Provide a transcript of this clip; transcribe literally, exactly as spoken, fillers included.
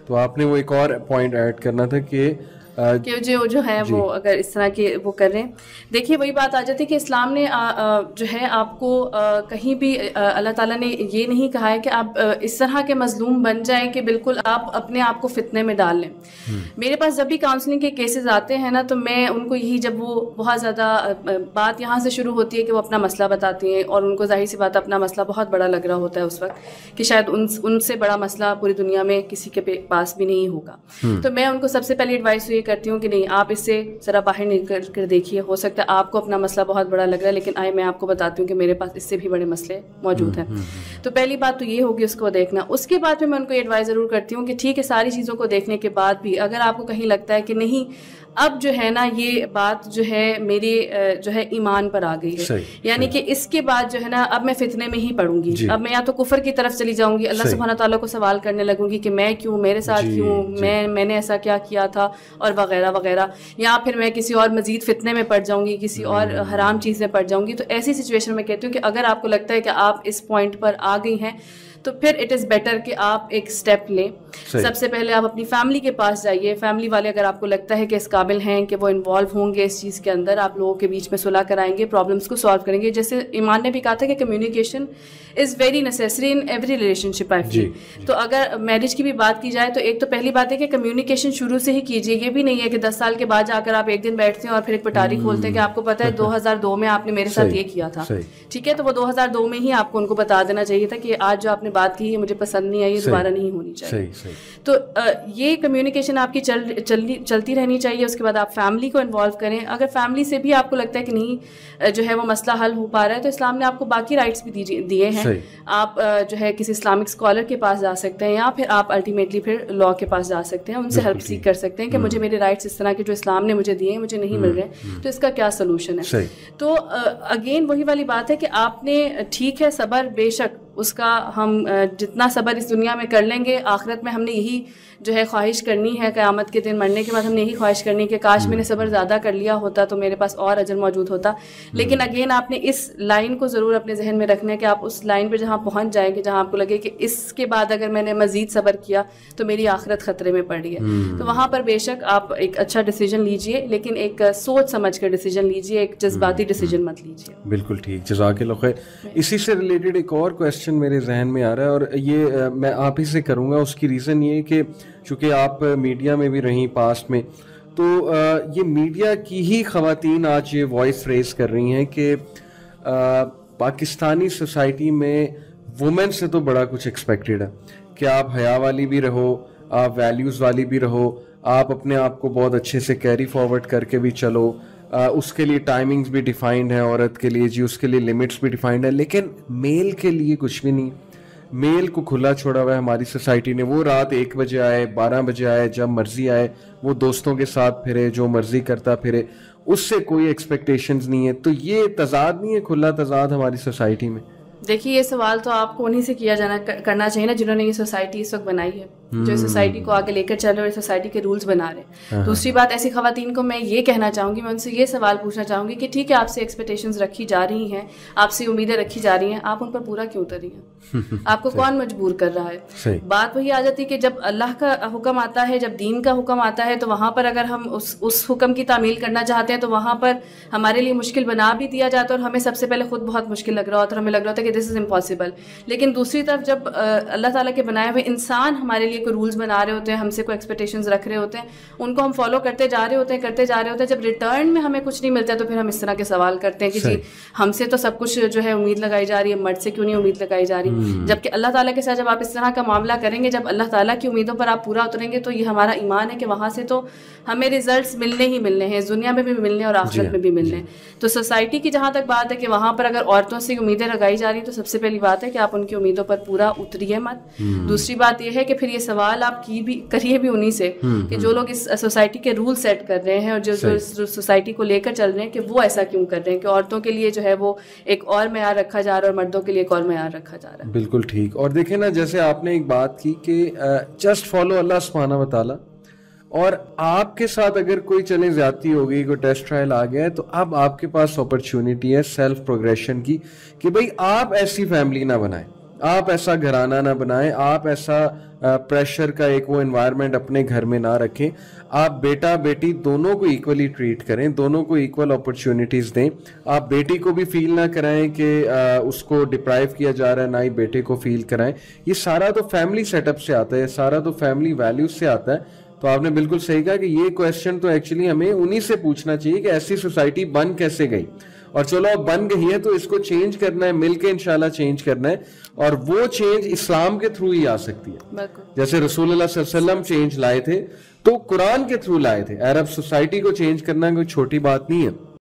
تو آپ نے وہ ایک اور پوائنٹ ایڈ کرنا تھا کہ کہ جو جو ہے وہ اگر اس طرح کے وہ کر رہے ہیں. دیکھیے وہی بات آ جاتی ہے کہ اسلام نے جو ہے آپ کو کہیں بھی اللہ تعالیٰ نے یہ نہیں کہا ہے کہ آپ اس طرح کے مظلوم بن جائیں کہ بالکل آپ اپنے آپ کو فتنے میں ڈال لیں. میرے پاس جب بھی کاؤنسلنگ کے کیسز آتے ہیں نا تو میں ان کو یہی جب وہ بہت زیادہ بات یہاں سے شروع ہوتی ہے کہ وہ اپنا مسئلہ بتاتی ہیں اور ان کو ظاہر سی بات اپنا مسئلہ بہت بڑا لگ رہا ہوتا ہے اس وقت کہ شاید ان ان سے بڑا مسئلہ پوری دنیا میں کسی کے پاس بھی نہیں ہوگا. تو میں ان کو سب سے پہلے ایڈوائس یہ کرتی ہوں کہ نہیں آپ اس سے ذرا باہر نکل کر دیکھیے. ہو سکتا ہے آپ کو اپنا مسئلہ بہت بڑا لگ رہا ہے لیکن آئے میں آپ کو بتاتی ہوں کہ میرے پاس اس سے بھی بڑے مسئلے موجود ہیں. تو پہلی بات تو یہ ہوگی اس کو دیکھنا. اس کے بعد میں ان کو ایڈوائز ضرور کرتی ہوں کہ ٹھیک ہے ساری چیزوں کو دیکھنے کے بعد بھی اگر آپ کو کہیں لگتا ہے کہ نہیں اب جو ہے نا یہ بات جو ہے میری جو ہے ایمان پر آ گئی ہے, یعنی کہ اس کے بعد جو ہے نا اب میں فتنے میں ہی پڑوں گی, اب میں یا تو کفر کی طرف چلی جاؤں گی, اللہ سبحانہ تعالیٰ کو سوال کرنے لگوں گی کہ میں کیوں, میرے ساتھ کیوں, میں میں نے ایسا کیا کیا تھا اور وغیرہ وغیرہ, یا پھر میں کسی اور مزید فتنے میں پڑ جاؤں گی, کسی اور حرام چیز میں پڑ جاؤں گی. تو ایسی سچویشن میں کہتی ہوں کہ اگر آپ کو لگتا ہے کہ آپ اس پوائنٹ پر آ گئی ہیں تو پھر اٹ از بیٹر کہ آپ ایک اسٹیپ لیں. سب سے پہلے آپ اپنی فیملی کے پاس جائیے. فیملی والے اگر آپ کو لگتا ہے کہ اس قابل ہیں کہ وہ انوالو ہوں گے اس چیز کے اندر, آپ لوگوں کے بیچ میں صلح کرائیں گے, پرابلمس کو سالو کریں گے. جیسے ایمان نے بھی کہا تھا کہ communication is very necessary in every relationship I feel. تو اگر میرج کی بھی بات کی جائے تو ایک تو پہلی بات ہے کہ کمیونیکیشن شروع سے ہی کیجیے. یہ بھی نہیں ہے کہ دس سال کے بعد جا کر آپ ایک دن بیٹھتے ہیں اور پھر ایک پٹاری کھولتے ہیں کہ آپ کو پتا ہے دو ہزار دو میں آپ نے میرے ساتھ یہ کیا تھا, ٹھیک ہے, تو وہ دو ہزار دو میں ہی آپ کو ان کو بتا دینا چاہیے تھا کہ آج جو آپ نے بات کی مجھے پسند نہیں آئی, یہ دوبارہ نہیں ہونی چاہیے. تو یہ کمیونیکیشن آپ کی چل چلتی رہنی چاہیے. اس کے بعد آپ فیملی کو انوالو کریں. اگر فیملی سے بھی آپ کو لگتا ہے کہ نہیں جو ہے وہ مسئلہ حل ہو پا رہا ہے تو اسلام نے آپ کو باقی رائٹس بھی دیے ہیں. آپ جو ہے کسی اسلامک اسکالر کے پاس جا سکتے ہیں یا پھر آپ الٹیمیٹلی پھر لاء کے پاس جا سکتے ہیں, ان سے ہیلپ سیک کر سکتے ہیں کہ مجھے میرے رائٹس اس طرح کے جو اسلام نے مجھے دیے ہیں مجھے نہیں مل رہے ہیں, تو اس کا کیا سلوشن ہے. تو اگین وہی والی بات ہے کہ آپ نے ٹھیک ہے صبر بے شک اس کا ہم جتنا صبر اس دنیا میں کر لیں گے آخرت میں ہم نے یہی جو ہے خواہش کرنی ہے, قیامت کے دن مرنے کے بعد ہم نے یہی خواہش کرنی ہے کہ کاش میں نے صبر زیادہ کر لیا ہوتا تو میرے پاس اور اجر موجود ہوتا. لیکن اگین آپ نے اس لائن کو ضرور اپنے ذہن میں رکھنا ہے کہ آپ اس لائن پہ جہاں پہنچ جائیں کہ جہاں آپ کو لگے کہ اس کے بعد اگر میں نے مزید صبر کیا تو میری آخرت خطرے میں پڑ رہی ہے, تو وہاں پر بے شک آپ ایک اچھا ڈیسیجن لیجئے, لیکن ایک سوچ سمجھ کر ڈیسیجن لیجئے, ایک جذباتی ڈیسیجن مت لیجئے. بالکل ٹھیک, جزاک اللہ خیر. اسی سے ریلیٹڈ ایک اور کویسچن میرے ذہن میں آ رہا ہے اور یہ میں آپ ہی سے کروں گا. اس کی ریزن یہ کہ چونکہ آپ میڈیا میں بھی رہیں پاسٹ میں, تو یہ میڈیا کی ہی خواتین آج یہ وائس ریز کر رہی ہیں کہ پاکستانی سوسائٹی میں وومن سے تو بڑا کچھ ایکسپیکٹڈ ہے کہ آپ حیا والی بھی رہو, آپ ویلیوز والی بھی رہو, آپ اپنے آپ کو بہت اچھے سے کیری فارورڈ کر کے بھی چلو, اس کے لیے ٹائمنگز بھی ڈیفائنڈ ہیں عورت کے لیے, جی اس کے لیے لمٹس بھی ڈیفائنڈ ہیں, لیکن میل کے لیے کچھ بھی نہیں. میل کو کھلا چھوڑا ہوا ہے ہماری سوسائٹی نے. وہ رات ایک بجے آئے, بارہ بجے آئے, جب مرضی آئے, وہ دوستوں کے ساتھ پھرے, جو مرضی کرتا پھرے, اس سے کوئی ایکسپیکٹیشنز نہیں ہے. تو یہ تضاد نہیں ہے, کھلا تضاد ہماری سوسائٹی میں؟ دیکھیے یہ سوال تو آپ کو انہیں سے کیا جانا کرنا چاہیے نا جنہوں نے یہ سوسائٹی اس وقت بنائی ہے, جو سوسائٹی کو آگے لے کر چل رہے اور سوسائٹی کے رولز بنا رہے ہیں. دوسری بات ایسی خواتین کو میں یہ کہنا چاہوں گی, میں ان سے یہ سوال پوچھنا چاہوں گی کہ ٹھیک ہے آپ سے ایکسپیکٹیشنز رکھی جا رہی ہیں, آپ سے امیدیں رکھی جا رہی ہیں, آپ ان پر پورا کیوں اتر رہی ہیں؟ آپ کو کون مجبور کر رہا ہے؟ بات وہی آ جاتی ہے کہ جب اللہ کا حکم آتا ہے, جب دین کا حکم آتا ہے, تو وہاں پر اگر ہم اس اس حکم کی تعمیل کرنا چاہتے ہیں تو وہاں پر ہمارے لیے مشکل بنا بھی دیا جاتا ہے اور ہمیں سب سے پہلے خود بہت مشکل لگ رہا ہوتا ہے, ہمیں لگ رہا ہوتا ہے کہ دس از امپاسبل. لیکن دوسری طرف جب اللہ تعالیٰ کے بنائے ہوئے انسان ہمارے لیے کوئی رولز بنا رہے ہوتے ہیں, ہم سے کوئی ایکسپیکٹیشنز رکھ رہے ہوتے ہیں, ان کو ہم فالو کرتے جا رہے ہوتے ہیں کرتے جا رہے ہوتے ہیں, جب ریٹرن میں ہمیں کچھ نہیں ملتا ہے تو پھر ہم اس طرح کے سوال کرتے ہیں کہ جی ہم سے تو سب کچھ جو ہے امید لگائی جا رہی ہے, مرد سے کیوں نہیں امید لگائی جا رہی. جبکہ اللہ تعالیٰ کے ساتھ جب آپ اس طرح کا معاملہ کریں گے, جب اللہ تعالیٰ کی امیدوں پر آپ پورا اتریں گے, تو یہ ہمارا ایمان ہے کہ وہاں سے تو ہمیں ریزلٹس ملنے ہی ملنے ہیں, دنیا میں بھی ملنے اور آخرت میں بھی ملنے ہیں. تو سوسائٹی کی جہاں تک بات ہے کہ وہاں پر اگر عورتوں سے امیدیں لگائی جا رہی ہیں تو سب سے پہلی بات ہے کہ آپ ان کی امیدوں پر پورا اتریے مت. دوسری بات یہ ہے کہ پھر یہ سوال آپ کی بھی کریے بھی انہی سے کہ جو لوگ اس سوسائٹی کے رول سیٹ کر رہے ہیں اور جو سوسائٹی کو لے کر چل رہے ہیں کہ وہ ایسا کیوں کر رہے ہیں کہ عورتوں کے لیے جو ہے وہ ایک اور معیار رکھا جا رہا ہے اور مردوں کے لیے ایک اور معیار رکھا جا رہا ہے. بالکل ٹھیک. اور دیکھیں نا, جیسے آپ نے ایک بات کی کہ جسٹ فالو اللہ سبحانہ و تعالیٰ, اور آپ کے ساتھ اگر کوئی چلے زیادتی ہو گئی, کوئی ٹیسٹ ٹرائل آ گیا ہے, تو اب آپ کے پاس اپرچونٹی ہے سیلف پروگریشن کی کہ بھئی آپ ایسی فیملی نہ بنائیں. آپ ایسا گھرانہ نہ بنائیں, آپ ایسا پریشر کا ایک وہ انوائرمنٹ اپنے گھر میں نہ رکھیں. آپ بیٹا بیٹی دونوں کو ایکولی ٹریٹ کریں, دونوں کو ایکول اپرچونٹیز دیں. آپ بیٹی کو بھی فیل نہ کرائیں کہ اس کو ڈپرائیو کیا جا رہا ہے, نہ ہی بیٹے کو فیل کرائیں. یہ سارا تو فیملی سیٹ اپ سے آتا ہے, سارا تو فیملی ویلیوز سے آتا ہے. تو آپ نے بالکل صحیح کہا کہ یہ کویشچن تو ایکچولی ہمیں انہی سے پوچھنا چاہیے کہ ایسی سوسائٹی بن کیسے گئی, اور چلو اب بن گئی ہے تو اس کو چینج کرنا ہے, مل کے انشاءاللہ چینج کرنا ہے. اور وہ چینج اسلام کے تھرو ہی آ سکتی ہے. جیسے رسول اللہ صلی اللہ علیہ وسلم چینج لائے تھے تو قرآن کے تھرو لائے تھے. عرب سوسائٹی کو چینج کرنا کوئی چھوٹی بات نہیں ہے.